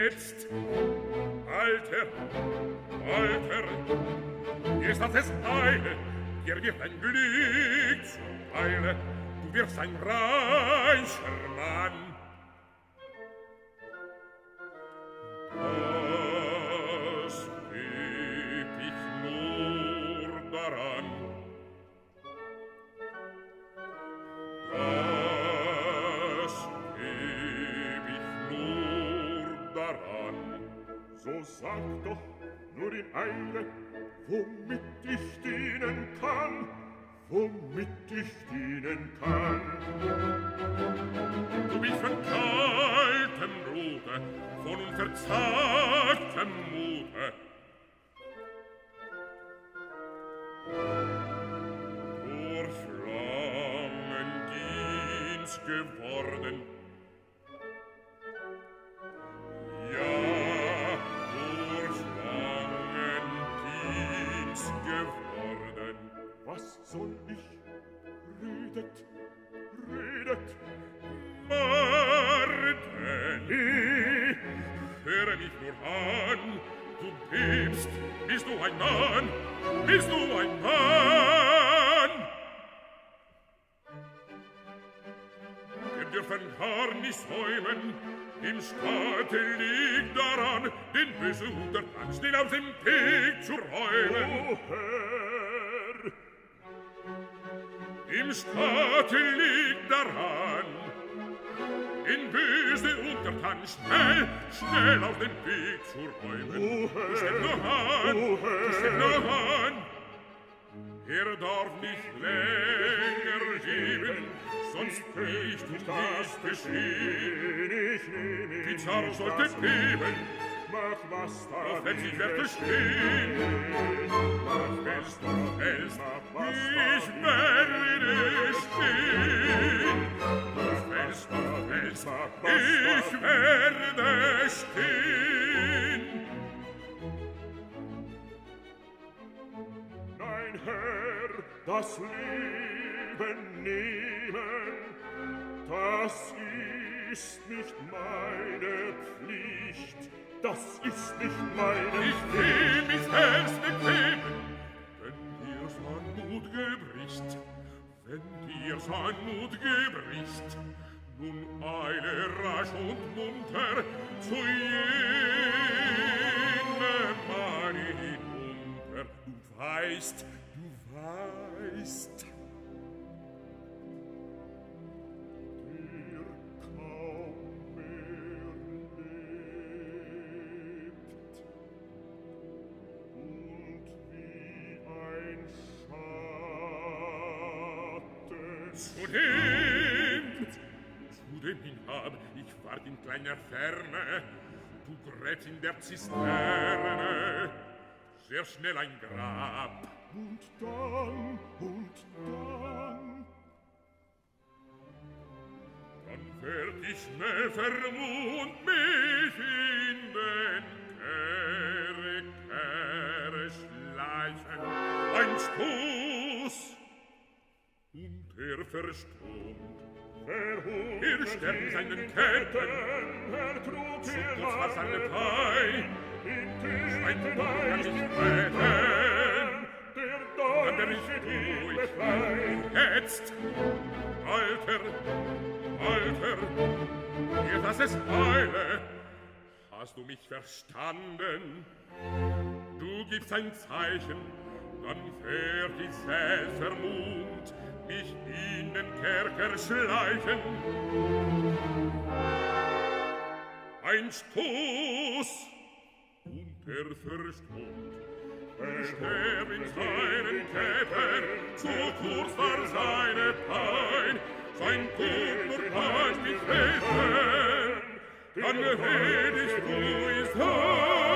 jetzt. Alter, Alter, jetzt hat es Eile, dir wird ein Glück zuteile, du wirst ein reicher Mann. Das lieb ich nur daran, das lieb ich nur daran. So sag doch nur in Eile, womit ich dienen kann, womit ich dienen kann. Du bist von kaltem Blute, von unverzagtem Mute. Durch Flammendienst geworden, ja, durch Flammendienst geworden. Was soll ich? Redet, redet. Marten, höre mich nur an, du bebst, bist du ein Mann, bist du ein Mann? Wir dürfen gar nicht säumen, im Staate liegt daran, den bösen Untertanz, den aus dem Weg zu räumen. O Herr! Im Staate liegt daran, den böse Untertan schnell, schnell auf den Weg zu räumen. O Herr! Steck noch an, O Herr! steck noch an. Er darf nicht länger leben, sonst nicht geschehen. Pizarro sollte beben, Mach was da doch wenn sie wird bestehen. Mach was da Fällst, ich werde stehen. Du fällst, ich werde stehen. Nein, Herr, das Leben nehmen, das ist nicht meine Pflicht. Das ist nicht meine Ich will mich selbst bequemen, wenn dir sein Mut gebricht, wenn dir sein Mut gebricht, nun eile rasch und munter zu jenem Mann hinunter. Du weißt, dir kaum mehr lebt und wie ein Schatten zu dem hinab, ich ward in kleiner Ferne, du Gräfin der Zisterne, sehr schnell ein Grab. und dann Dann werd ich schnell vermund mich in den Kerker schleichen. Ein Stoß und verstummt. Er sterbt seinen Ketten, trug so kurz war seine Pein, ein Tod kann nicht retten, dann der ist durch. Jetzt, Alter, dir dass es eile, hast du mich verstanden? Du gibst ein Zeichen, dann fährt ich selbst vermummt mich in den Kerker schleichen. Ein Stoß und verstummt, sterb in seinen Ketten, zu kurz war seine Pein, sein Tod nur kann mich retten, dann red ich, du ist